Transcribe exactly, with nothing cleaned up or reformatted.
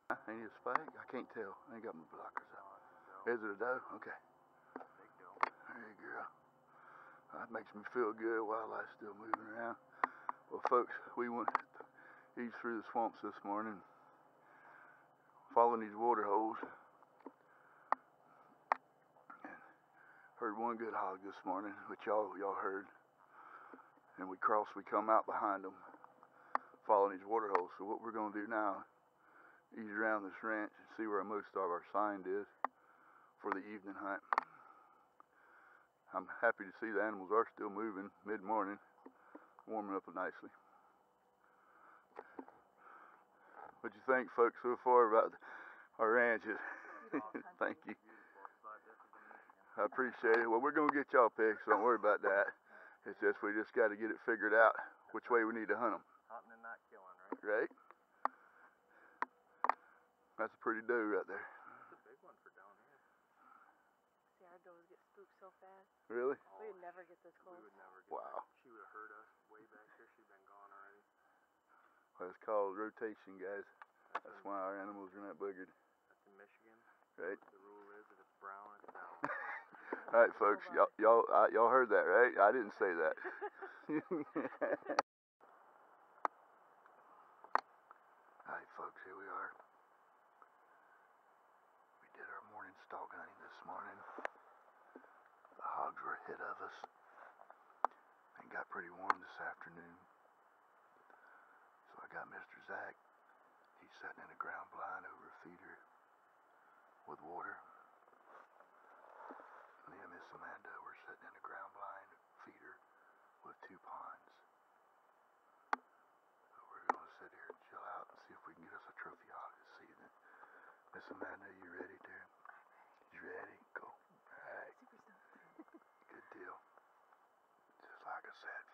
Ain't it a spike? I can't tell. I ain't got my blockers out. Is it a doe? Okay. There you go. That makes me feel good. Wildlife's still moving around. Well, folks, we went east through the swamps this morning, following these water holes. And heard one good hog this morning, which y'all y'all heard. And we crossed, we come out behind them, following these water holes. So what we're gonna do now, ease around this ranch and see where most of our sign is for the evening hunt. I'm happy to see the animals are still moving mid-morning, warming up nicely. What you think, folks, so far about our ranches? Thank you. I appreciate it. Well, we're gonna get y'all pics, so don't worry about that. It's just we just got to get it figured out which way we need to hunt them. Hunting and not killing, right? Right? That's a pretty doe right there. That's a big one for down here. See, our does get spooked so fast. Really? We would never get this close. We would never get Wow. Back. She would have heard us way back here. She'd been gone already. Well, it's called rotation, guys. That's, That's in, why our animals are not boogered. that's in Michigan. Right? The rule is if it's brown, it's down. All right, folks. Y'all, y'all, uh, y'all heard that, right? I didn't say that. All right, folks. Here we are. We did our morning stalk hunting this morning. The hogs were ahead of us. It got pretty warm this afternoon. So I got Mister Zach. He's sitting in a ground blind over a feeder with water. Me and Miss Amanda were sitting in a ground blind feeder with two ponds. So we're going to sit here and chill out and see if we can get us a trophy hog this season. Miss Amanda, you ready, dear? You ready? Cool. All right. Good deal. Just like I said,